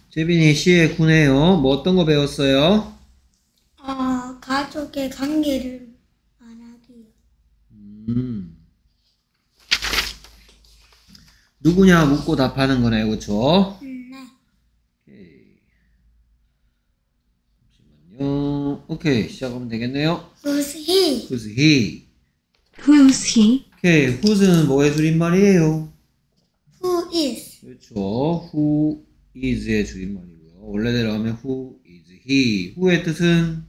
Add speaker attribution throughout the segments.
Speaker 1: 재빈이 시에 구네요. 뭐 어떤 거 배웠어요?
Speaker 2: 가족의 관계를 말하기요.
Speaker 1: 누구냐 묻고 답하는 거네요. 그쵸?
Speaker 2: 네.
Speaker 1: 오케이. 잠시만요. 오케이. 시작하면 되겠네요.
Speaker 2: Who's he?
Speaker 1: Who's he?
Speaker 3: Who's he?
Speaker 1: 오케이. who's는 뭐의 줄임말이에요?
Speaker 2: Who is?
Speaker 1: 그렇죠. who is의 줄임말이고요. 원래대로 하면 who is he? who의 뜻은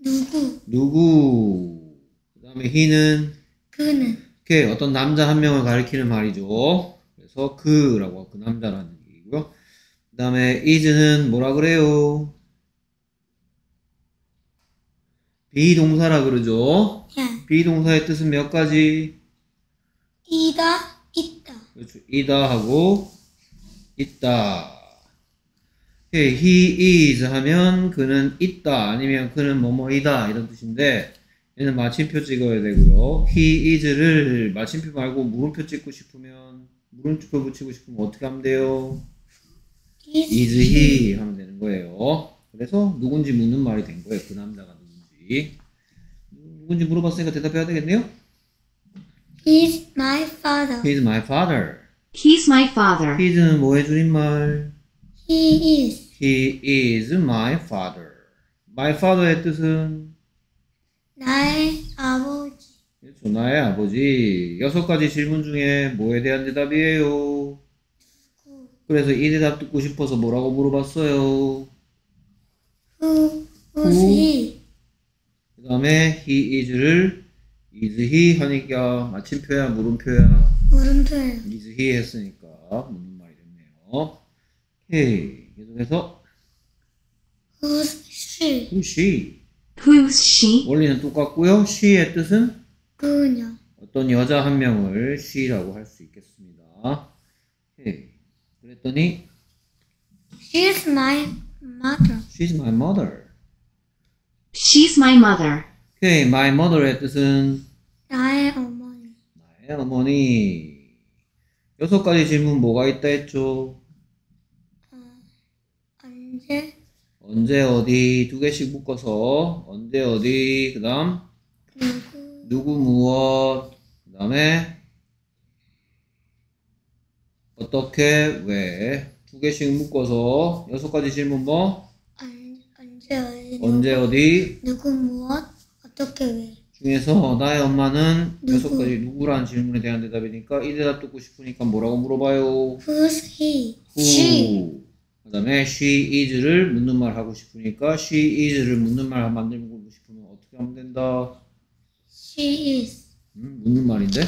Speaker 1: 누구. 그 다음에 he는
Speaker 2: 그는.
Speaker 1: 오케이. 어떤 남자 한 명을 가리키는 말이죠. 그래서 그라고 그 남자라는 얘기고요. 그 다음에 is는 뭐라 그래요? 비동사라 그러죠.
Speaker 2: 예.
Speaker 1: 비동사의 뜻은 몇 가지?
Speaker 2: 있다.
Speaker 1: 그렇죠. 이다 하고 있다. 오케이. he is 하면 그는 있다 아니면 그는 뭐뭐이다 이런 뜻인데 얘는 마침표 찍어야 되고요. he is를 마침표 말고 물음표 찍고 싶으면 물음표 붙이고 싶으면 어떻게 하면 돼요? is he 하면 되는 거예요. 그래서 누군지 묻는 말이 된 거예요. 그 남자가 누군지 물어봤으니까 대답해야 되겠네요.
Speaker 2: He's my father.
Speaker 1: He's my father.
Speaker 3: He's my father.
Speaker 1: He's는 뭐의 줄임말?
Speaker 2: He is.
Speaker 1: He is my father. My father의 뜻은
Speaker 2: 나의 아버지.
Speaker 1: 그렇죠. 나의 아버지. 6가지 질문 중에 뭐에 대한 대답이에요? 그래서 이 대답 듣고 싶어서 뭐라고 물어봤어요?
Speaker 2: Who's he?
Speaker 1: 그 다음에 he is를 is he 하니까 마침표야 물음표야?
Speaker 2: 물음표예요.
Speaker 1: is he 했으니까 묻는 말이 됐네요. 오케이. 계속해서
Speaker 2: Who's she?
Speaker 1: who's she?
Speaker 3: Who's she?
Speaker 1: 원리는 똑같고요. she의 뜻은
Speaker 2: 그녀.
Speaker 1: 어떤 여자 한 명을 she라고 할 수 있겠습니다. 오케이. 그랬더니
Speaker 2: She's my mother.
Speaker 1: she's my mother.
Speaker 3: She's my mother.
Speaker 1: 오케이. my mother의 뜻은
Speaker 2: 나의 어머니.
Speaker 1: 나의 어머니. 6가지 질문 뭐가 있다 했죠? 언제 어디 2개씩 묶어서 언제 어디 그 다음 누구 무엇 그 다음에 어떻게 왜 2개씩 묶어서 6가지 질문 뭐? 언제 어디
Speaker 2: 누구 무엇 어떻게 왜
Speaker 1: 중에서 나의 엄마는
Speaker 2: 누구?
Speaker 1: 6가지 누구라는 질문에 대한 대답이니까 이 대답 듣고 싶으니까 뭐라고 물어봐요?
Speaker 2: Who's he?
Speaker 1: Who.
Speaker 2: She.
Speaker 1: 그 다음에 she is를 묻는 말 하고 싶으니까 she is를 묻는 말 만들고 싶으면 어떻게 하면 된다?
Speaker 2: She is.
Speaker 1: 묻는 말인데?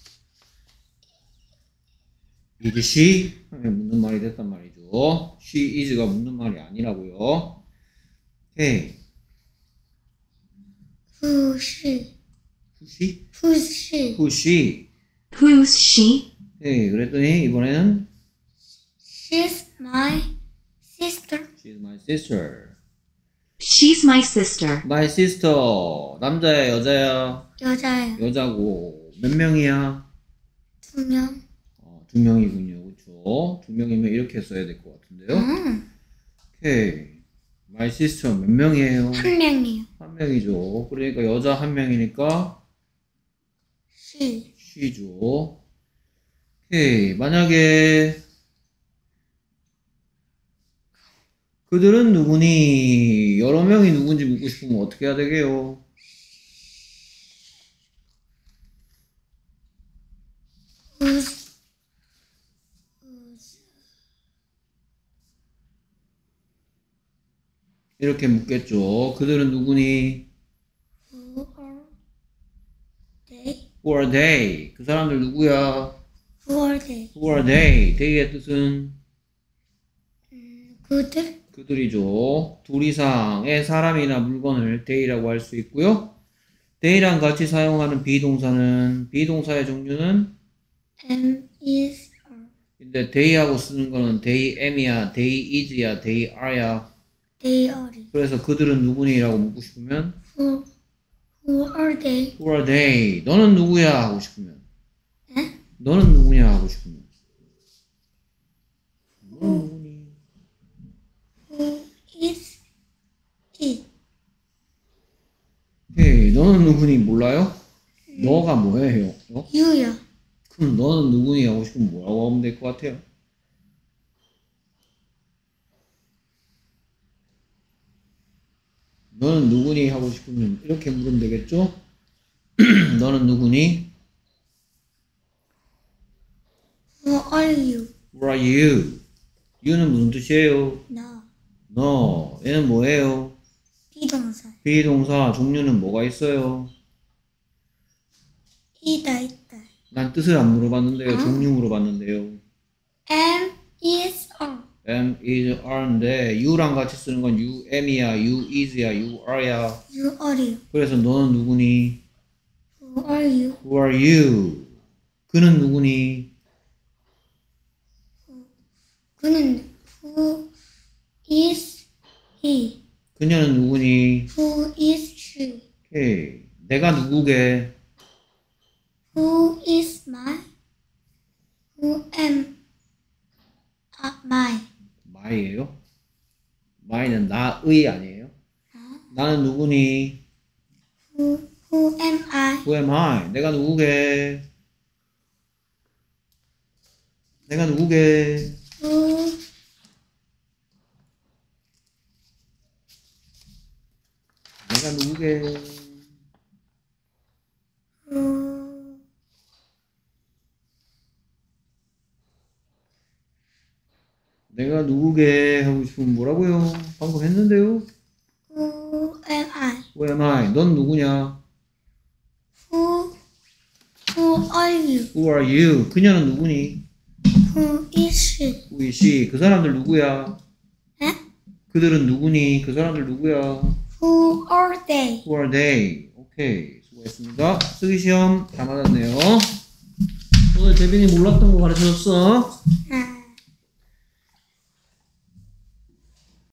Speaker 1: is she? 하면 묻는 말이 됐단 말이죠. she is가 묻는 말이 아니라고요. 오케이.
Speaker 2: Who's she?
Speaker 1: Who's she?
Speaker 2: Who's she?
Speaker 1: Who's she?
Speaker 3: Who's she?
Speaker 1: 오케이. 그랬더니 이번에는
Speaker 2: She's my sister.
Speaker 1: she's my sister.
Speaker 3: She's my sister.
Speaker 1: my sister. 남자야 여자야?
Speaker 2: 여자예요.
Speaker 1: 여자고 몇 명이야?
Speaker 2: 2명.
Speaker 1: 2명이군요. 그렇죠? 2명이면 이렇게 써야 될 것 같은데요. 오케이. my sister 몇 명이에요?
Speaker 2: 1명이요.
Speaker 1: 1명이죠. 그러니까 여자 1명이니까
Speaker 2: She.
Speaker 1: she죠. 오케이. 만약에 그들은 누구니? 여러 명이 누군지 묻고 싶으면 어떻게 해야 되게요? 이렇게 묻겠죠. 그들은 누구니?
Speaker 2: Who are they?
Speaker 1: Who are they? 그 사람들 누구야?
Speaker 2: Who are they?
Speaker 1: Who are they? they의 뜻은
Speaker 2: 그들?
Speaker 1: 그들이죠. 둘 이상의 사람이나 물건을 they라고 할 수 있고요. they랑 같이 사용하는 비동사는 비동사의 종류는
Speaker 2: am, is, are.
Speaker 1: 근데 they하고 쓰는 거는 they am이야, they is야, they are야.
Speaker 2: They are.
Speaker 1: 그래서 그들은 누구니라고 묻고 싶으면
Speaker 2: Who are they?
Speaker 1: Who are they? 너는 누구야? 하고 싶으면
Speaker 2: 에?
Speaker 1: 너는 누구냐? 하고 싶으면 너는 누구니? 누구니 몰라요? 너가 뭐예요?
Speaker 2: you야.
Speaker 1: 그럼 너는 누구니 하고 싶으면 뭐라고 하면 될 것 같아요? 너는 누구니 하고 싶으면 이렇게 물으면 되겠죠? 너는 누구니?
Speaker 2: Who are you?
Speaker 1: Who are you? you는 무슨 뜻이에요?
Speaker 2: 너.
Speaker 1: 너. 얘는 뭐예요?
Speaker 2: 비동사.
Speaker 1: 비동사. 종류는 뭐가 있어요?
Speaker 2: 있다.
Speaker 1: 난 뜻을 안 물어봤는데요.
Speaker 2: 아.
Speaker 1: 종류 물어봤는데요.
Speaker 2: am, is, are.
Speaker 1: am, is, are인데 you랑 같이 쓰는 건 you am이야, you is야, you are야.
Speaker 2: You are.
Speaker 1: 그래서 너는 누구니?
Speaker 2: Who are you?
Speaker 1: Who are you? 그는 누구니?
Speaker 2: 그는 who is he?
Speaker 1: 그녀는 누구니?
Speaker 2: Who is she?
Speaker 1: 오케이. 내가 누구게?
Speaker 2: Who is my? Who am my?
Speaker 1: my예요? my는 나의 아니에요? 나는 누구니?
Speaker 2: Who am I?
Speaker 1: Who am I? 내가 누구게? 내가 누구게?
Speaker 2: Who
Speaker 1: 내가 누구게? 내가 누구게 하고 싶으면 뭐라고요? 방금 했는데요?
Speaker 2: who am I?
Speaker 1: Who am I? 넌 누구냐?
Speaker 2: Who are you?
Speaker 1: Who are you? 그녀는 누구니?
Speaker 2: Who is she?
Speaker 1: Who is she? 그 사람들 누구야?
Speaker 2: 에?
Speaker 1: 그들은 누구니? 그 사람들 누구야?
Speaker 2: Who are they?
Speaker 1: Who are they? 오케이, 수고했습니다. 쓰기 시험 다 맞았네요. 오늘 재빈이 몰랐던 거 가르쳐줬어.